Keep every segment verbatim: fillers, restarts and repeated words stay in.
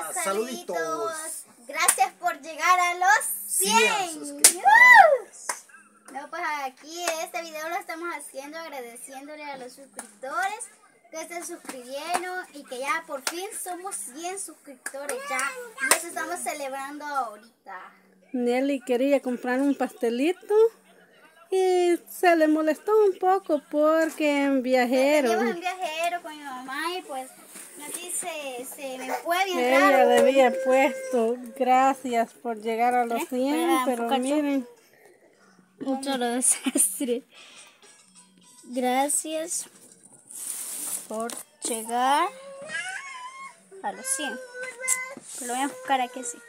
Hola, saluditos. saluditos. Gracias por llegar a los cien. suscriptores. ¡Uh! No, pues aquí este video lo estamos haciendo agradeciéndole a los suscriptores que se suscribieron y que ya por fin somos cien suscriptores ya. Y eso estamos celebrando ahorita. Nelly quería comprar un pastelito y se le molestó un poco porque en viajero. Teníamos en viajero con mi mamá y pues así se, se me fue bien Ella raro. le había puesto gracias por llegar a los ¿Eh? cien, Espera, pero enfoca, miren. Un solo desastre. Gracias por llegar a los cien. Lo voy a buscar aquí así.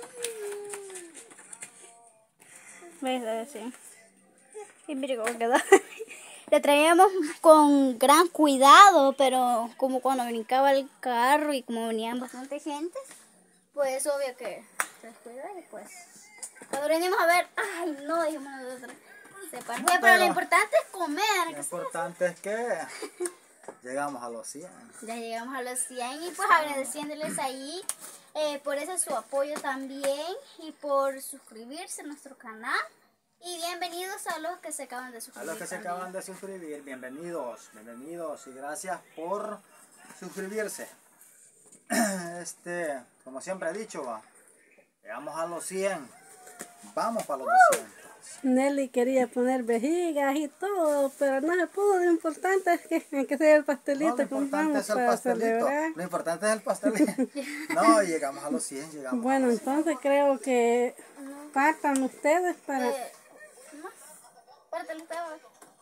¿Ves? Así. Y mire cómo quedó. Le traíamos con gran cuidado, pero como cuando brincaba el carro y como venían bastante gente, pues obvio que descuidar y pues. Cuando venimos a ver, ay no, dijimos nosotros. Se partió, pero, pero lo importante es comer. Lo importante es que llegamos a los cien. Ya llegamos a los cien y pues agradeciéndoles ahí eh, por ese su apoyo también y por suscribirse a nuestro canal. Y bienvenidos a los que se acaban de suscribir. A los que se acaban de suscribir, bienvenidos, bienvenidos y gracias por suscribirse. Este, como siempre he dicho, va, llegamos a los cien, vamos para los doscientos. Nelly quería poner vejigas y todo, pero no se pudo. Lo importante es que, que sea el pastelito. No, lo importante compramos es el para pastelito. celebrar. Lo importante es el pastelito. No, llegamos a los cien, llegamos. Bueno, entonces creo que partan ustedes para... Eh, ¿no? Pártelo, estaba.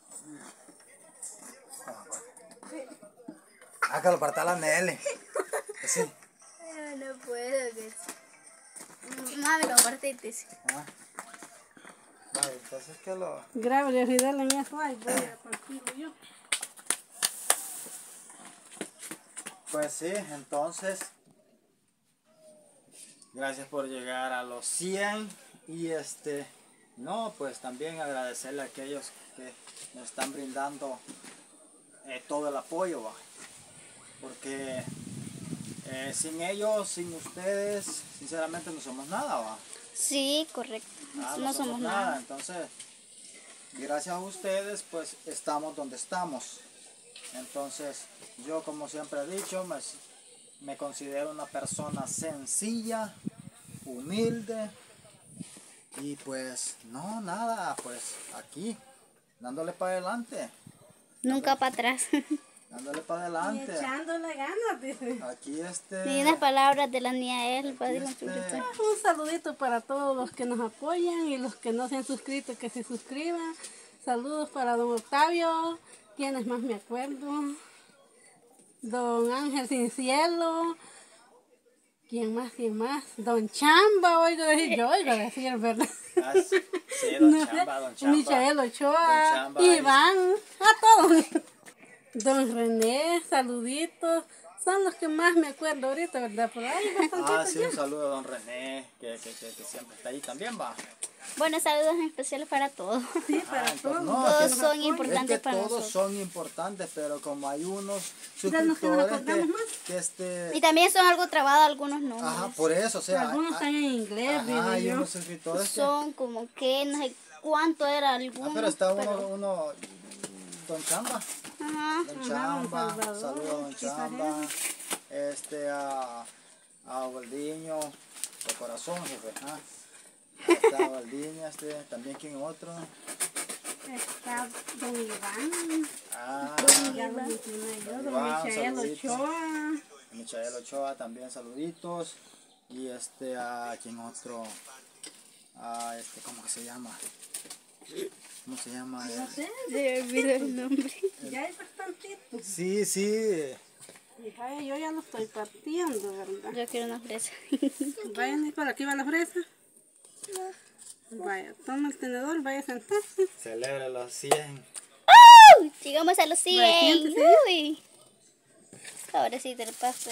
Ah, que lo parta la Nelly. Sí. Eh, no puedo. Que... Mami, lo partiste. Sí. Ah. Vale, entonces que lo... Grábale, Fidel, en eso. Ay, voy a partirlo yo. Pues sí, entonces, gracias por llegar a los cien y este, no, pues también agradecerle a aquellos que nos están brindando eh, todo el apoyo, ¿va? Porque eh, sin ellos, sin ustedes, sinceramente no somos nada, ¿va? Sí, correcto. Ah, no, somos nada. Entonces, gracias a ustedes, pues estamos donde estamos. Entonces, yo como siempre he dicho, me, me considero una persona sencilla, humilde y pues no, nada, pues aquí, dándole para adelante, Nunca para atrás. dándole para Y adelante. echándole ganas, dice. Aquí este... Ni unas palabras de la niña él, aquí padre este, Un saludito para todos los que nos apoyan y los que no se han suscrito, que se suscriban. Saludos para don Octavio, quienes más me acuerdo. Don Ángel Sin Cielo. ¿Quién más? ¿Quién más? Don Chamba, oigo decir yo, oigo decir, ¿verdad? ah, sí, sí, don Chamba, don Chamba. Michael Ochoa, Don Chamba, Iván, a todos. Don René, saluditos. Son los que más me acuerdo ahorita, ¿verdad? Por ahí bastante. Ah, sí, un saludo a don René, que, que, que, que siempre está ahí también, va. Bueno, saludos especiales para todos. Sí, Ah, para entonces, todos. no, Todos es que- son es importantes que para todos nosotros. son importantes, pero como hay unos Ya nos suscriptores que, acordamos más. que este... Y también son algo trabado algunos nombres. Ajá, por eso, o sea... Algunos hay- están en inglés, ajá, digo hay yo. unos suscriptores que... Son como que no sé cuánto era alguno. Ah, pero está uno, pero- uno, Don Chamba. Ajá. Don Ajá, Chamba, don Salvador, saludos a Don Chamba. Este, a, a Valdiño, de corazón, jefe. Ah. Está Valdiño, este, también quién otro. Está don Iván. Ah, Ya lo mencioné yo, don Iván, Michael saluditos. Ochoa. Michael Ochoa también saluditos. Y este, a quién otro. A este, ¿cómo que se llama? ¿Cómo se llama? No sé, Se me olvidó el nombre. ya hay bastantitos. Sí, sí. Y vaya, yo ya lo estoy partiendo, ¿verdad? Yo quiero una fresa. Vayan, por aquí va la fresa. Vaya, toma el tenedor, vaya a sentarse. Celebre los cien. ¡Uh! Llegamos a los cien. Vaya, siéntese. Uy. Ahora sí te lo paso.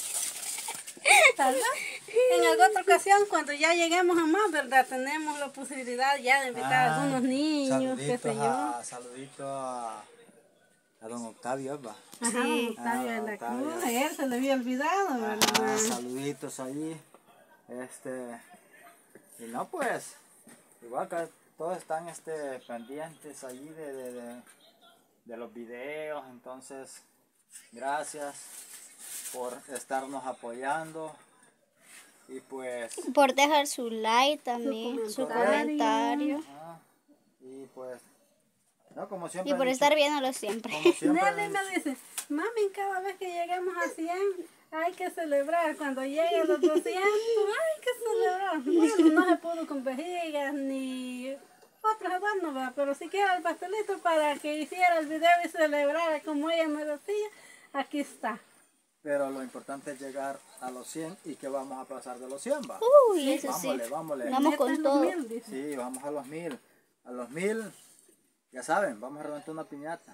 Tal vez en alguna otra ocasión, cuando ya lleguemos a más, ¿verdad? Tenemos la posibilidad ya de invitar a algunos niños, qué sé Saluditos yo. a, saludito a, a don Octavio, ¿va? Ajá, Sí. Octavio de Ah, la Octavio. Cruz, a él se le había olvidado, Ah, ¿verdad? saluditos ahí. Este, y no pues, igual que todos están este, pendientes ahí de, de, de, de los videos, entonces gracias por estarnos apoyando y pues, Por dejar su like también, su comentario. comentario. ah, y pues, no, como Y siempre por he estar dicho, viéndolo siempre. como siempre he Nelly me dicho, dice, mami, cada vez que lleguemos a cien hay que celebrar. Cuando lleguen los doscientos hay que celebrar. Bueno, no se pudo con vejigas ni otros adornos, ¿verdad? Pero si quiere el pastelito para que hiciera el video y celebrara como ella me decía, aquí está. pero lo importante es llegar a los cien y que vamos a pasar de los cien, va. Uy, eso sí. Vámonos, vámonos. Vamos Meta con los todo. mil, dice. Sí, vamos a los mil. A los mil, ya saben, vamos a reventar una piñata.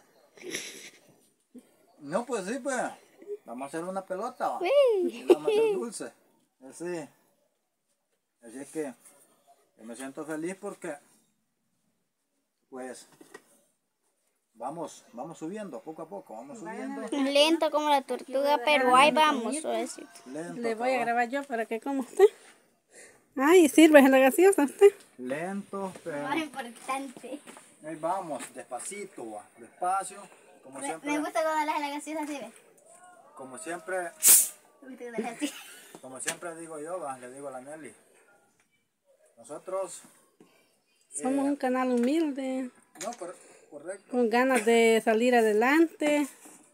No, pues sí, pues. Vamos a hacer una pelota, va. Y vamos a hacer dulce. Así. Así es que yo me siento feliz porque, pues, vamos, vamos subiendo poco a poco, vamos subiendo. Lento como la tortuga, pero ahí vamos, suavecito. Lento, Le voy a cabal. grabar yo para que coma usted. Ay, sirve la gaseosa usted. Lento, pero Más importante. ahí vamos, despacito, va. Despacio, como Me, siempre. me gusta cuando las gaseosas así, ¿ves? Como siempre, Me gusta cuando las así. como siempre digo yo, va, le digo a la Nelly, nosotros, Somos un canal humilde, no, cor- correcto, con ganas de salir adelante.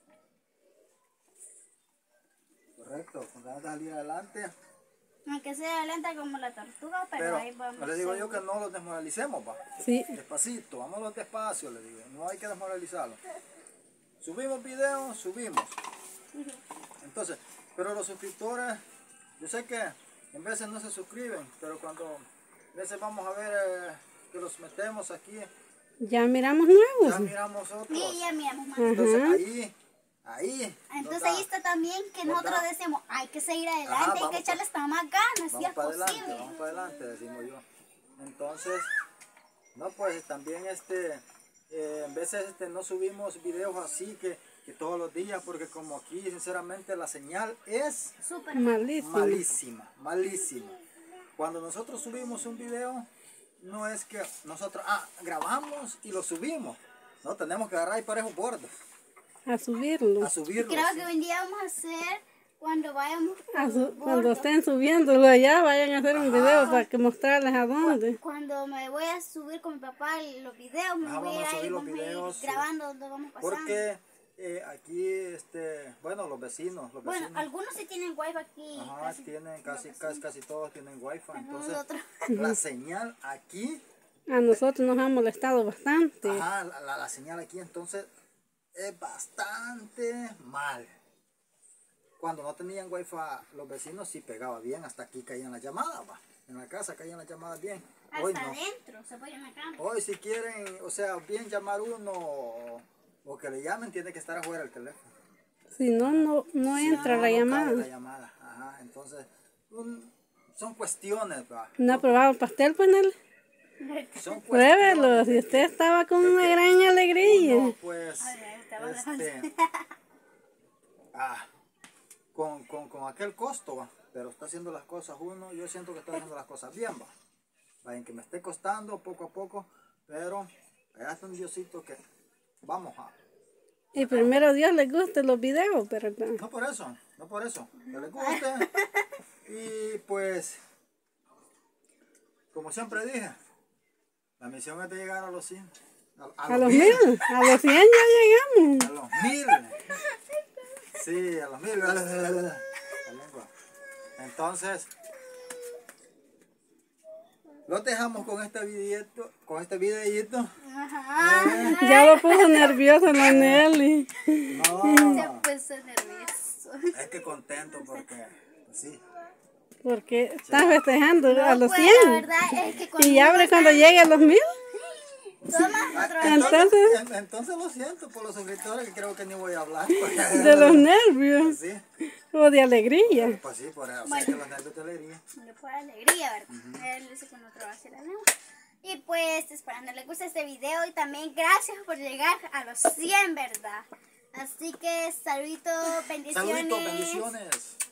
correcto, con ganas de salir adelante, Aunque sea lenta como la tortuga, pero, pero ahí vamos. le digo yo que no los desmoralicemos, va, Sí, despacito, vámonos despacio, le digo, no hay que desmoralizarlo. Subimos videos, subimos. Entonces, pero los suscriptores, yo sé que en veces no se suscriben, pero cuando a veces vamos a ver eh, que los metemos aquí, ya miramos ya nuevos. miramos otros. Sí, ya miramos más. Entonces ahí, ahí. Entonces nos da- ahí está también que nos nosotros da- decimos, hay que seguir adelante, Ajá, hay vamos que echarle pa- hasta más ganas, si Vamos es para adelante, posible. vamos para adelante, decimos yo. Entonces, no, pues también este, eh, en veces este, no subimos videos así que, que todos los días, porque como aquí sinceramente la señal es Súper. Malísimo. malísima, malísima. Cuando nosotros subimos un video, no es que nosotros, ah, grabamos y lo subimos. No, tenemos que agarrar y por esos bordes, A subirlo. a subirlo. Creo ¿sí? que un día vamos a hacer cuando vayamos A por su- los cuando bordos. estén subiéndolo allá, vayan a hacer un video para que mostrarles a dónde. Cuando me voy a subir con mi papá los videos, me Ajá, voy a ir vamos a ahí, subir los vamos a ir videos, sí. grabando donde vamos pasando. Porque eh, aquí, este, bueno, los vecinos, los Bueno, vecinos, algunos sí tienen wifi aquí. ajá, casi tienen, casi, casi, casi todos tienen wifi. Entonces, nosotros. la señal aquí, A nosotros nos ha molestado bastante. ajá, la, la- la señal aquí, entonces, es bastante mal. Cuando no tenían wifi, los vecinos sí pegaba bien, hasta aquí caían las llamadas, va. En la casa caían las llamadas bien. Hoy Hasta no. adentro, se apoyan en la cama. Hoy si quieren, o sea, bien llamar uno o, o que le llamen, tiene que estar afuera el teléfono. Si no, no, no Si entra no, la no cae llamada. la llamada. Ajá, entonces, un- son cuestiones, va. ¿No ha probado el pastel, pues, Nelly? Son Pruébelo, cuestiones si de usted que estaba con una gran alegría. uno, pues, ver, te voy a este, ah, con, con, con aquel costo, va. Pero está haciendo las cosas uno, yo siento que está haciendo las cosas bien, va. Va, en que me esté costando poco a poco, pero allá está un Diosito que vamos a. Y primero Dios les guste los videos, pero No por eso, no por eso, que les guste. Y pues, como siempre dije, la misión es de llegar a los cien. A, a los mil, a los cien ya llegamos. A los mil. Sí, a los mil. La lengua. Entonces, los dejamos con este videito, con este videito. Ya lo puso nervioso la Nelly. No, Pues nervioso. es que contento porque, pues sí. Porque estás festejando a los Pues la cien. verdad es que cuando Y abre uno cuando está- llegue a los mil. Toma otro. Entonces, en- entonces lo siento por los suscriptores que creo que ni voy a hablar. porque- De los nervios. Sí, O de alegría. pues sí, por eso. O sea, que los nervios de alegría. Le pone alegría, ¿verdad? Él dice que no trabaja la lengua. Y pues esperando les guste este video y también gracias por llegar a los cien, ¿verdad? Así que saluditos, bendiciones. Saluditos, bendiciones.